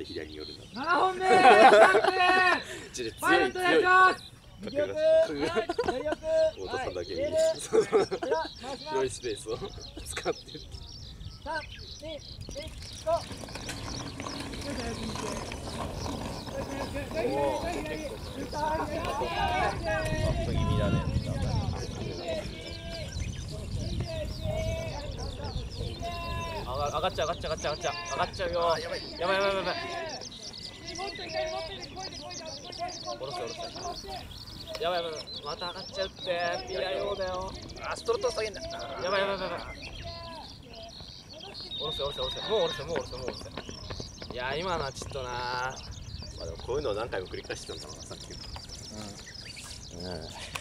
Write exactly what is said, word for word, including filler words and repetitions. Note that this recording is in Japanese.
左に寄るんだ。 ななほんめ強いパイロットお願いします右奥、はい、左奥、 太田さんだけにはい、 広いスペースを使ってる。 さん、に、いち、ご。 気味だね。上がっちゃう上がっちゃう上がっちゃう上がっちゃう上がっちゃうよ。やばいやばいやばいやばい。下ろせ下ろせ。やばいやばいまた上がっちゃうって。ピアヨーだよ。あストロット下げんだ。やばいやばいやばい。下ろせ下ろせ下ろせ。もう下ろせもう下ろせもう下ろせ。いや今のはちょっとな。まあでもこういうのを何回も繰り返してたんだろうなさっき。うん。うん。